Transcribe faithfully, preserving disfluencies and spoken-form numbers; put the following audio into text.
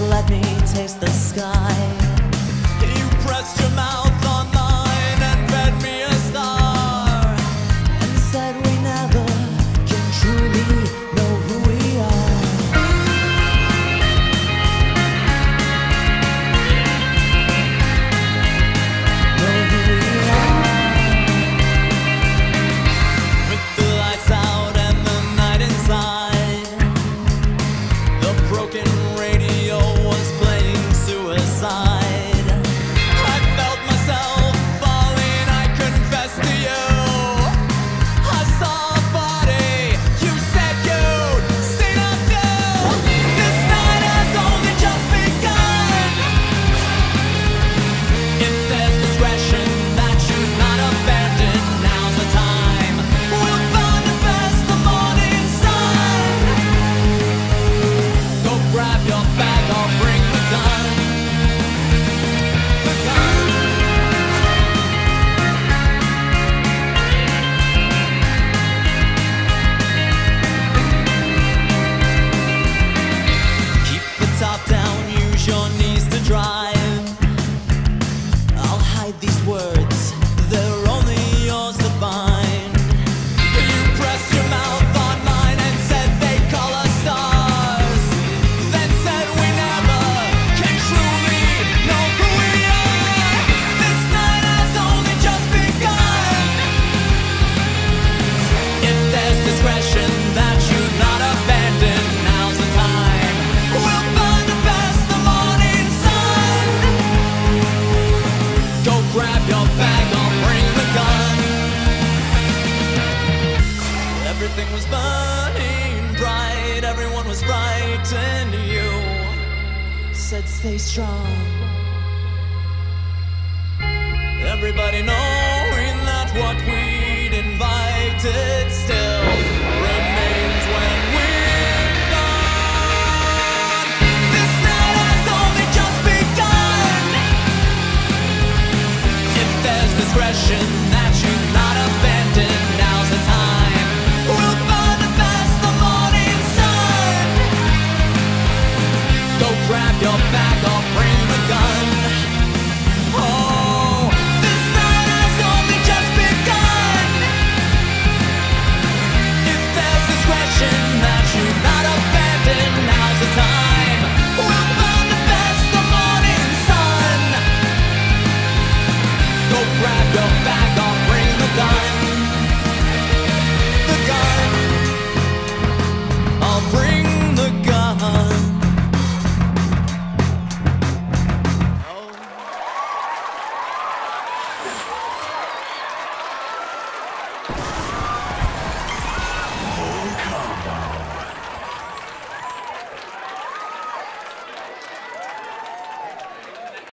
let me taste the sky. You pressed your mouth on mine and fed me a star, and said we never can truly know who we are. Know who we are. With the lights out and the night inside, the broken radio was playing suicide. I felt myself falling, I confess to you. I saw a body, you said you'd seen a few. This night has only just begun. If there's discretion that should not abandon, now's the time. We'll find the best, the morning sun. Go grab your bag, I'll bring the gun. The gun. Keep the top down, use your knees to drive. I'll hide these words, they're only yours to find. You pressed your mouth on mine and said they call us stars, then said we never can truly know who we are. This night has only just begun. If there's discretion that should not abandon, now's the time. We'll find the best, the morning sun. Go grab your bag, I'll bring the gun. Everything was burning bright, everyone was frightened. You said stay strong. Everybody knowing that what we'd invited still